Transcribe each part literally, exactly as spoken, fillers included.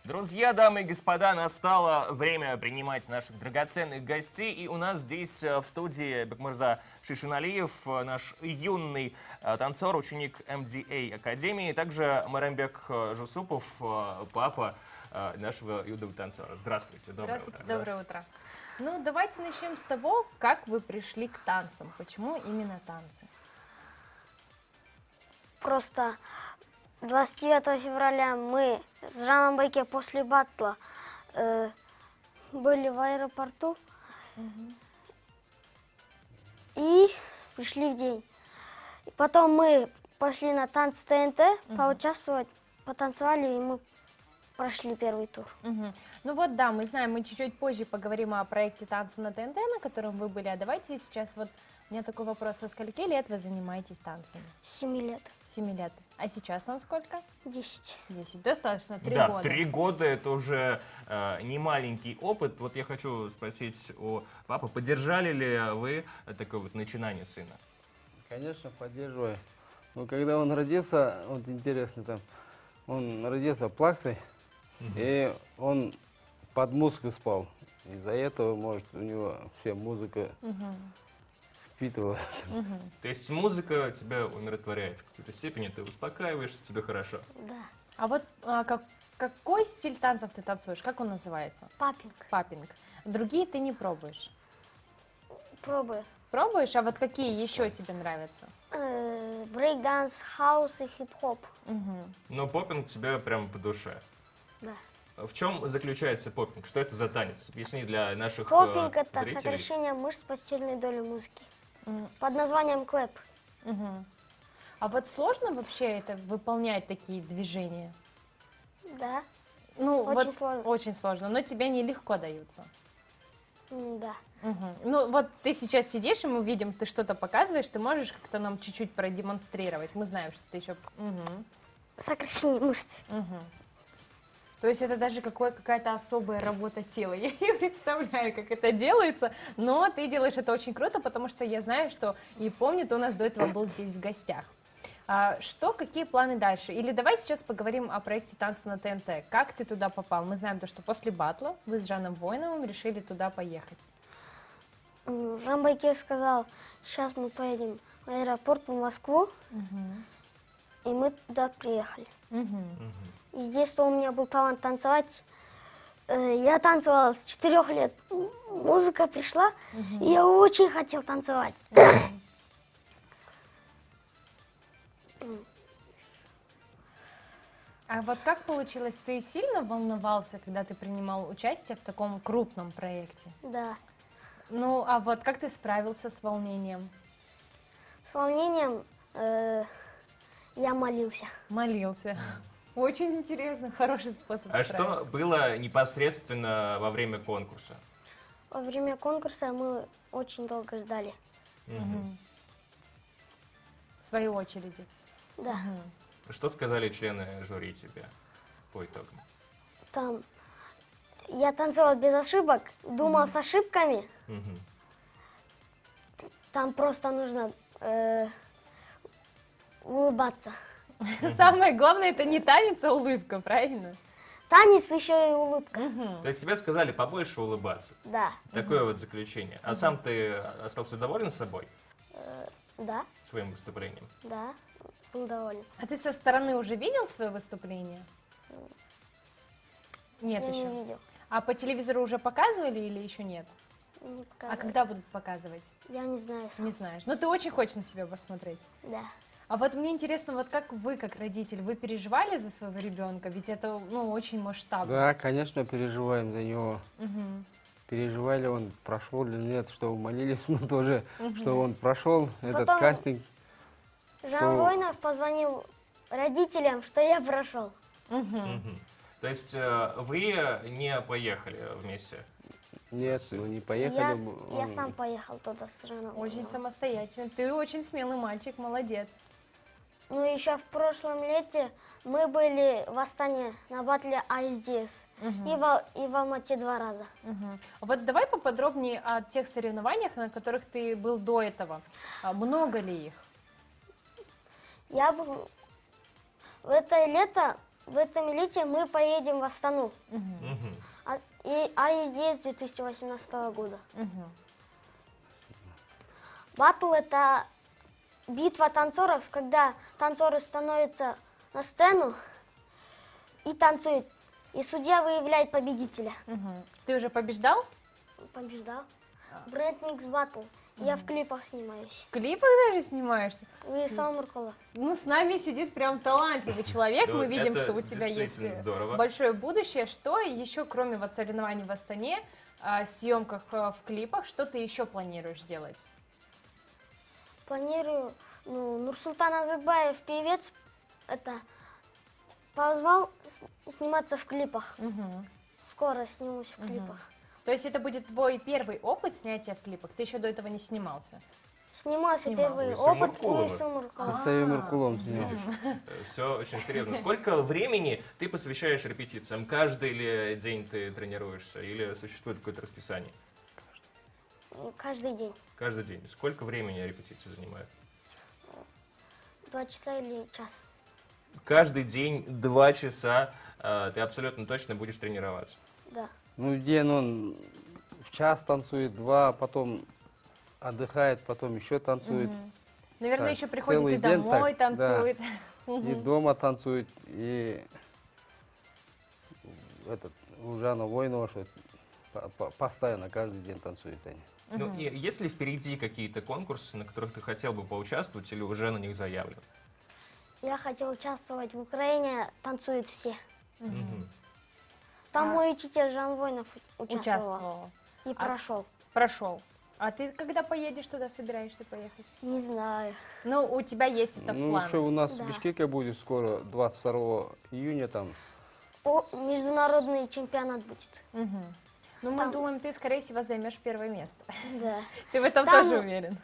Друзья, дамы и господа, настало время принимать наших драгоценных гостей. И у нас здесь в студии Бекмырза Шишиналиев, наш юный танцор, ученик эм ди эй Академии. Также Марембек Жусупов, папа нашего юного танцора. Здравствуйте, доброе Здравствуйте, утро. доброе утро. Ну, давайте начнем с того, как вы пришли к танцам. Почему именно танцы? Просто двадцать девятого февраля мы с Жаном Байке после батла э, были в аэропорту угу. и пришли в день. И потом мы пошли на танцы тэ эн тэ, угу. поучаствовать, потанцевали, и мы прошли первый тур. Угу. Ну вот, да, мы знаем, мы чуть-чуть позже поговорим о проекте «Танцы на тэ эн тэ», на котором вы были. А давайте сейчас вот, у меня такой вопрос. Со скольки лет вы занимаетесь танцами? С семи лет. Семи лет. А сейчас вам сколько? Десять. Десять. Достаточно, три да, года. Три года это уже э, не маленький опыт. Вот я хочу спросить у папы, поддержали ли вы такое вот начинание сына? Конечно, поддерживаю. Но когда он родился, вот интересно, там, он родился плаксой, угу. и он под музыку спал. Из-за этого, может, у него вся музыка угу. впитывалась. Угу. То есть музыка тебя умиротворяет в какой-то степени, ты успокаиваешься, тебе хорошо. Да. А вот а, как, какой стиль танцев ты танцуешь? Как он называется? Папинг. Папинг. Другие ты не пробуешь? Пробую. Пробуешь? А вот какие еще тебе нравятся? Брейк-данс, хаус и хип-хоп. Угу. Но попинг тебе прям по душе. Да. В чем заключается попинг? Что это за танец? Объясни для наших попинг э, это зрителей. сокращение мышц постельной доли музыки. Mm. Под названием клэп. Угу. А вот сложно вообще это выполнять такие движения? Да. Ну, очень вот сложно. Очень сложно, но тебе они легко даются. Да. Угу. Ну вот ты сейчас сидишь, и мы видим, ты что-то показываешь, ты можешь как-то нам чуть-чуть продемонстрировать? Мы знаем, что ты еще... Угу. Сокращение мышц. Угу. То есть это даже какая-то особая работа тела. Я не представляю, как это делается, но ты делаешь это очень круто, потому что я знаю, что и помню, ты у нас до этого был здесь в гостях. А что, какие планы дальше? Или давай сейчас поговорим о проекте «Танцы на тэ эн тэ». Как ты туда попал? Мы знаем то, что после батла вы с Жаном Воиновым решили туда поехать. Жан Байке сказал, сейчас мы поедем в аэропорт в Москву, угу. и мы туда приехали. Угу. И здесь, что у меня был талант танцевать, я танцевала с четырех лет. Музыка пришла, угу. и я очень хотел танцевать. Угу. А вот как получилось, ты сильно волновался, когда ты принимал участие в таком крупном проекте? Да. Ну, а вот как ты справился с волнением? С волнением э, я молился. Молился. Очень интересно, хороший способ А справиться. что было непосредственно во время конкурса? Во время конкурса мы очень долго ждали. Угу. В свою очередь. Да. Угу. Что сказали члены жюри тебе по итогам? Там я танцевала без ошибок, думал угу. с ошибками. Угу. Там просто нужно э, улыбаться. Самое главное, это не танец, а улыбка, правильно? Танец еще и улыбка. Угу. То есть тебе сказали побольше улыбаться? Да. Такое угу. вот заключение. А угу. сам ты остался доволен собой? Э, да. Своим выступлением? Да, был доволен. А ты со стороны уже видел свое выступление? Нет Я еще? не видел. А по телевизору уже показывали или еще нет? Не показывали. А когда будут показывать? Я не знаю. Не знаешь. Но ты очень хочешь на себя посмотреть. Да. А вот мне интересно, вот как вы, как родитель, вы переживали за своего ребенка? Ведь это, ну, очень масштабно. Да, конечно, переживаем за него. Угу. Переживали, он прошел или нет, что молились мы тоже, угу. что он прошел этот Потом кастинг. Жан что... Воинов позвонил родителям, что я прошел. Угу. Угу. То есть вы не поехали вместе? Нет, мы не поехали. Я, он... я сам поехал туда с Жаном. Очень самостоятельно. Ты очень смелый мальчик, молодец. Ну, еще в прошлом лете мы были в Астане на батле ай эс ди эс. Угу. И, в, и в Алмате два раза. Угу. Вот давай поподробнее о тех соревнованиях, на которых ты был до этого. Много ли их? Я был... В это лето в этом лете мы поедем в Астану. Мгм. А, и, а здесь две тысячи восемнадцатого года. Мгм. Батл — это битва танцоров, когда танцоры становятся на сцену и танцуют. И судья выявляет победителя. Мгм. Ты уже побеждал? Побеждал. Бренд Микс Батл. Я в клипах снимаюсь. В клипах даже снимаешься? Вы Самуркола. Ну, с нами сидит прям талантливый человек. Ну, Мы видим, это что у тебя есть действительно здорово. большое будущее. Что еще, кроме вот соревнований в Астане, а, съемках а, в клипах, что ты еще планируешь делать? Планирую, ну, Нурсултан Назарбаев, певец, это позвал с- сниматься в клипах. Мгм. Скоро снимусь в клипах. То есть это будет твой первый опыт снятия в клипах? Ты еще до этого не снимался? Снимался Снимался. первый Вы опыт Самуркулова? у Самуркова. С Меркулом снимал. Все очень серьезно. Сколько времени ты посвящаешь репетициям? Каждый ли день ты тренируешься или существует какое-то расписание? Каждый день. Каждый день. Сколько времени репетиции занимают? Два часа или час. Каждый день два часа э, ты абсолютно точно будешь тренироваться. Да. Ну, день он в час танцует, два, потом отдыхает, потом еще танцует. Наверное, Так, еще приходит целый и день домой, так, да. танцует. И дома танцует, и этот, у Жана Воинова, что по- по- постоянно, каждый день танцуют они. Ну, и есть ли впереди какие-то конкурсы, на которых ты хотел бы поучаствовать или уже на них заявлен? Я хотел участвовать в Украине, танцуют все. Мгм. Там А. мой учитель Жан Воинов участвовал. Участвовал. И А- прошел. Прошел. А ты когда поедешь туда, собираешься поехать? Не знаю. Ну, у тебя есть это в Ну, планах. еще у нас Да. в Бишкеке будет скоро, двадцать второго июня там. О, международный чемпионат будет. Мгм. Ну, мы Там- думаем, ты, скорее всего, займешь первое место. Да. Ты в этом Там- тоже уверен?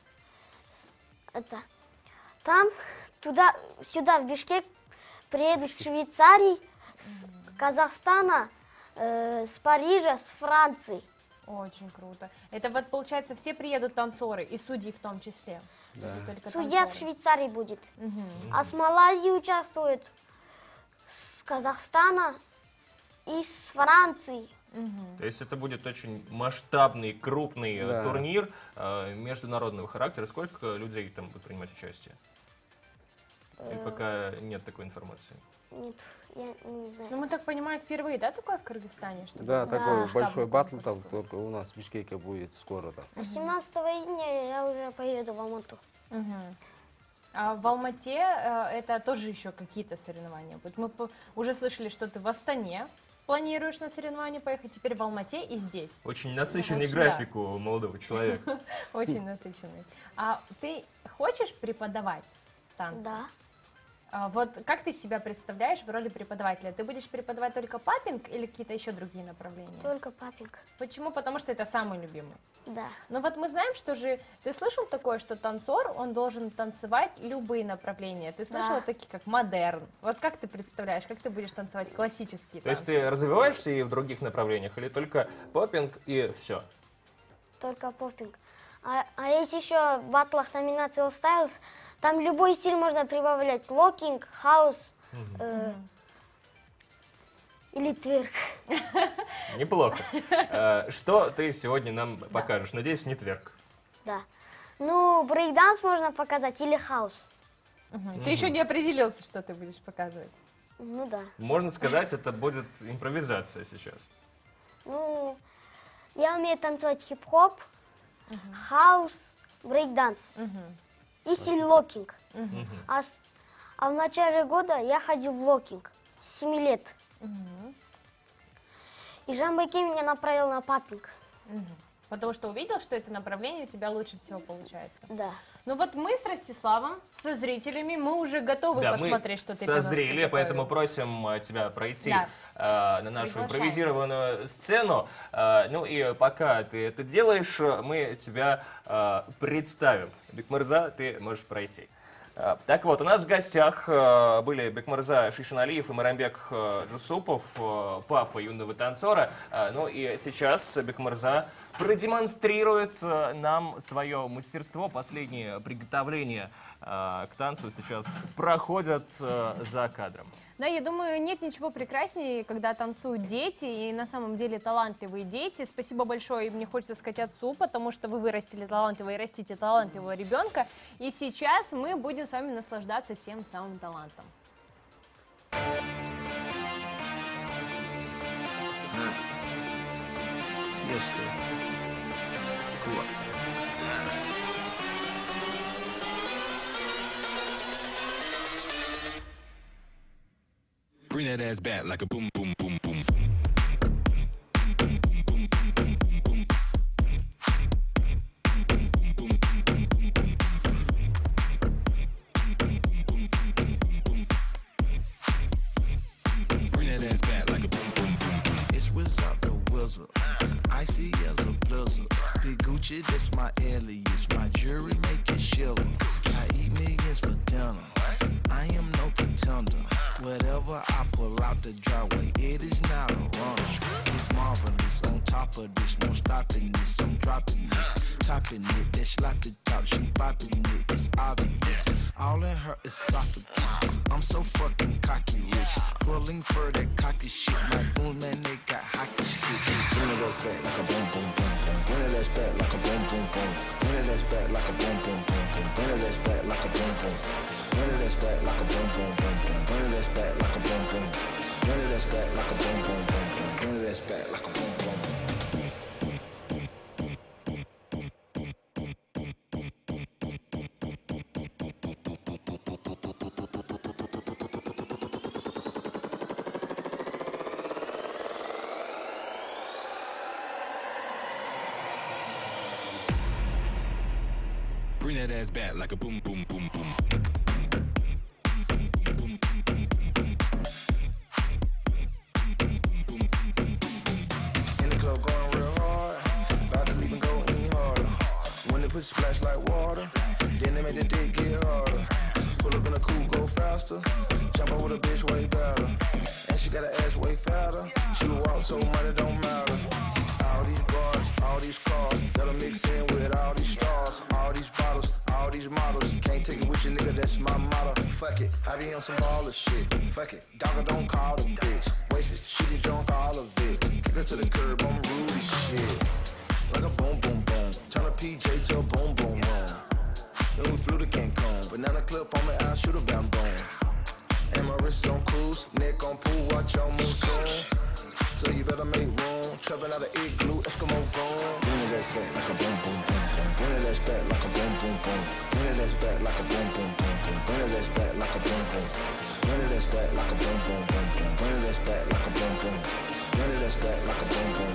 Это. Там, туда, сюда, в Бишкек, приедут с Швейцарии, с Казахстана, э, с Парижа, с Франции. Очень круто. Это вот, получается, все приедут танцоры, и судьи в том числе? Да. Или только Судья с танцоры? Швейцарии будет. Мгм. А с Малайзии участвует, с Казахстана и с Франции. Мгм. То есть это будет очень масштабный, крупный э, Да. турнир э, международного характера. Сколько людей там будет принимать участие? Или Э, пока нет такой информации? Нет, я не знаю. Ну, мы так понимаем, впервые, да, такое в Кыргызстане? Чтобы Да, был такой масштабный большой батл конкурс там был? только у нас в Бишкеке будет скоро там. А семнадцатого июня я уже поеду в Алмату. Мгм. А в Алмате э, это тоже еще какие-то соревнования будут. Мы по- уже слышали, что ты в Астане планируешь на соревнования поехать, теперь в Алмате и здесь. Очень насыщенный Вот, график у молодого человека. Очень насыщенный. А ты хочешь преподавать танцы? Да. А вот как ты себя представляешь в роли преподавателя? Ты будешь преподавать только паппинг или какие-то еще другие направления? Только папик. Почему? Потому что это самый любимый. Да. Но вот мы знаем, что же... Ты слышал такое, что танцор, он должен танцевать любые направления? Ты слышала Да. такие, как модерн? Вот как ты представляешь, как ты будешь танцевать классические То есть танцы? ты развиваешься и в других направлениях, или только поппинг и все? Только поппинг. А, а есть еще в батлах номинации All Styles, там любой стиль можно прибавлять. Локинг, хаус э, или тверк. Неплохо. Э, Что ты сегодня нам покажешь? Надеюсь, не тверк. Да. Ну, брейкданс можно показать или хаус. Мгм. Ты еще не определился, что ты будешь показывать. Ну да. Можно сказать, это будет импровизация сейчас. Ну, я умею танцевать хип-хоп, хаус, брейкданс Мгм. и стиль локинг. Мгм. А, с- а в начале года я ходил в локинг с семи лет. Мгм. И Жан Байке меня направил на паппинг. Мгм. Потому что увидел, что это направление у тебя лучше всего получается. Да. Ну вот мы с Ростиславом, со зрителями, мы уже готовы Да, посмотреть, мы что ты для нас созрели, приготовил. поэтому просим э, тебя пройти Да. э, на нашу Приглашаем. импровизированную сцену. Э, ну и пока ты это делаешь, э, мы тебя э, представим. Бекмырза, ты можешь пройти. Э, Так вот, у нас в гостях э, были Бекмырза Шишиналиев и Марамбек э, Джусупов, э, папа юного танцора. Э, Ну и сейчас Бекмырза продемонстрирует э, нам свое мастерство, последнее приготовление э, к танцу сейчас проходят э, за кадром. Да, я думаю, нет ничего прекраснее, когда танцуют дети, и на самом деле талантливые дети. Спасибо большое, и мне хочется сказать отцу, потому что вы вырастили талантливого и растите талантливого ребенка. И сейчас мы будем с вами наслаждаться тем самым талантом. Bring that ass back like a boom, boom, boom, boom. Bring that ass back like a boom, boom, boom. It's Wizard the Wizard. Icy as a blizzard. Big Gucci, that's my alias. My jewelry make it shiver. I eat millions for dinner. I am no pretender. Whatever I pull out the driveway, it is not a runner. It's marvelous. On top of this, no stopping this. I'm dropping this, topping it. That slap the top, she popping it. It's obvious. All in her esophagus. I'm so fucking cocky rich. Pulling for that cocky shit. My boom man, they got hockey sticks. Bring it ass back like a boom boom boom boom. Bring it ass back like a boom boom boom. Bring it ass back like a boom boom boom boom. Bring it ass back like a boom boom. Bring it ass back like a boom boom boom boom. Bring it ass back like a boom boom. Bring it ass back like a boom boom boom boom. Bring it ass back like a boom boom. Bring that ass back like a boom, boom, boom, boom. In the club going real hard. About to leave and go any harder. When they put splash like water, then they make the dick get harder. Pull up in a coupe, go faster. Jump over the bitch way better. And she got her ass way fatter. She will walk so money don't matter. All these bars, all these cars, that'll mix in with all these stars, all these bottles, all these models. Can't take it with you, nigga, that's my motto. Fuck it, I be on some baller shit. Fuck it, dogger don't call the bitch. Waste it, she done drunk all of it. Kick her to the curb, I'm rude as shit. Like a boom, boom, boom. Turn a P J to a boom, boom, boom. Then we flew to Cancun. Banana clip on me, I'll shoot a bam, boom. And my wrist on cruise, neck on pool, watch your moon soon. So you better make room. Trapping out of igloo, Eskimo gone. Bring it ass back like a boom, boom, boom, boom. Bring it ass back like a boom, boom, boom. Bring it ass back like a boom, boom, boom, boom. Bring it ass back like a boom, boom. Bring it ass back like a boom, boom, boom, boom. Bring it ass back like a boom, boom. Bring it ass back like a boom, boom.